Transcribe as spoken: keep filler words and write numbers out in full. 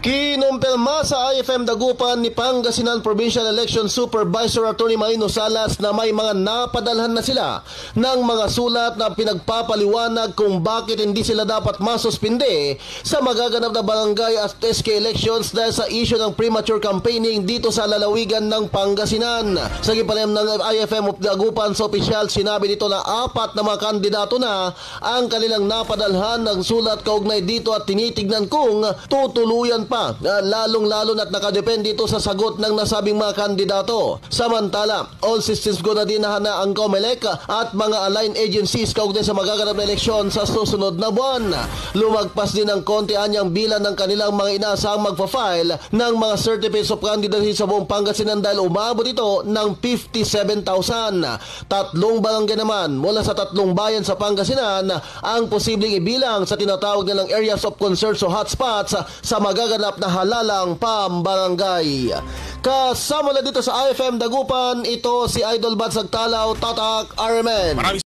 Kinumpirma sa I F M Dagupan ni Pangasinan Provincial Election Supervisor Attorney Marino Salas na may mga napadalhan na sila ng mga sulat na pinagpapaliwanag kung bakit hindi sila dapat masuspinde sa magaganap na barangay at S K elections dahil sa issue ng premature campaigning dito sa lalawigan ng Pangasinan. Sa gipanem ng I F M of Dagupan sa opisyal, sinabi dito na apat na mga kandidato na ang kanilang napadalhan ng sulat kaugnay dito at tinitignan kung tutuluyan pa, lalong-lalo na't nakadepende ito sa sagot ng nasabing mga kandidato. Samantala, all systems go na din na ang COMELEC at mga aligned agencies kaugnay sa magaganap na eleksyon sa susunod na buwan. Lumagpas din ng konti anyang bilang ng kanilang mga inaasahang magpa-file ng mga certificates of candidacy sa buong Pangasinan dahil umabot ito ng fifty-seven thousand. Tatlong barangay naman mula sa tatlong bayan sa Pangasinan ang posibleng ibilang sa tinatawag nilang areas of concern o hotspots sa magaganap na halalang pambarangay. Kasama na dito sa I F M Dagupan, ito si Idol Bad Sagtalaw, Tatak R M N.